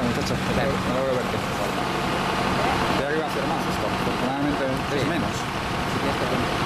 mucho, muchacho. Me alegro de verte. Creía que iba a ser más esto. Afortunadamente es menos. Si quieres te cuento.